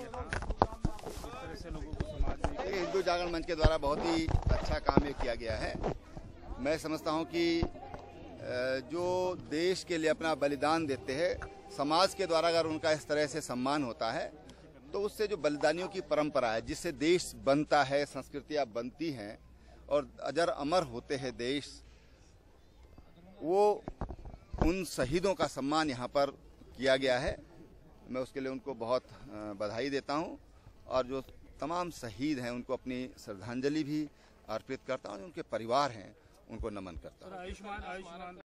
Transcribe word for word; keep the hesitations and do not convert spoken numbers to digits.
इस तरह से लोगों को समाज में हिंदू जागरण मंच के द्वारा बहुत ही अच्छा काम ये किया गया है। मैं समझता हूँ कि जो देश के लिए अपना बलिदान देते हैं, समाज के द्वारा अगर उनका इस तरह से सम्मान होता है तो उससे जो बलिदानियों की परंपरा है, जिससे देश बनता है, संस्कृतियाँ बनती हैं और अजर अमर होते हैं देश, वो उन शहीदों का सम्मान यहाँ पर किया गया है। मैं उसके लिए उनको बहुत बधाई देता हूँ और जो तमाम शहीद हैं उनको अपनी श्रद्धांजलि भी अर्पित करता हूँ। उनके परिवार हैं उनको नमन करता हूँ। आयुष्मान आयुष्मान